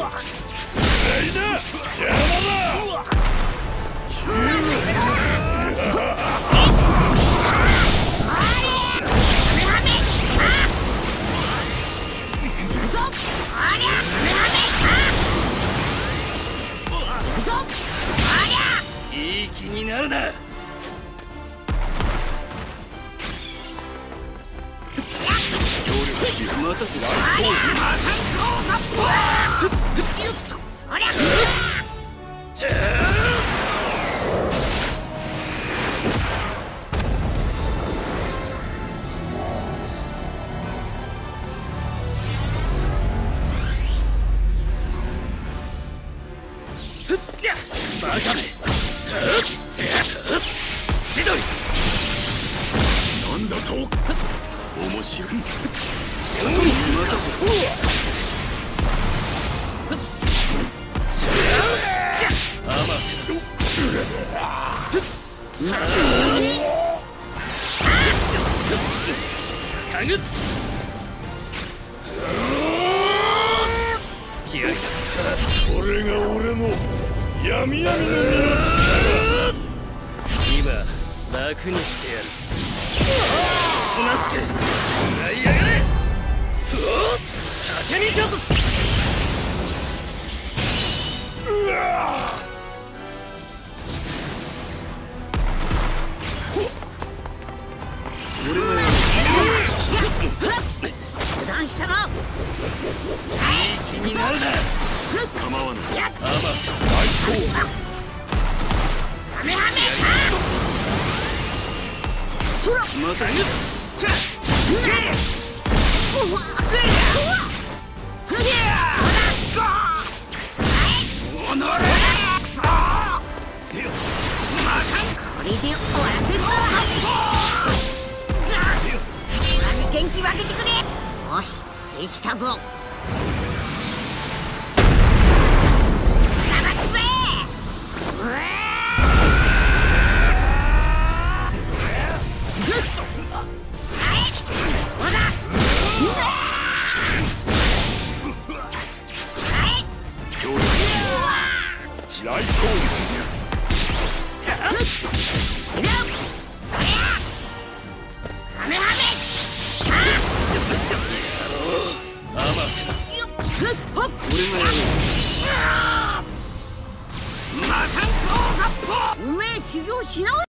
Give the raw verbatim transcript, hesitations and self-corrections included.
いい気になるな。またせらバカめしどい。なんだと面白い。またせアマテラスかぐつ付き合いだ。これが俺の闇闇の身の力。今楽にしてやる。おとなしく食らいやがれ。竹見かずうわ俺は油断したな。いい気になるな。構わない。アマテ最高。ハメハメそらまた言っちゃおのれくそ。これで終わらせるぞ。オラに元気分けてくれ。よしできたぞ。来攻撃ハメハメアマテラス俺がやろう。魔漢光殺法おめえ修行しな。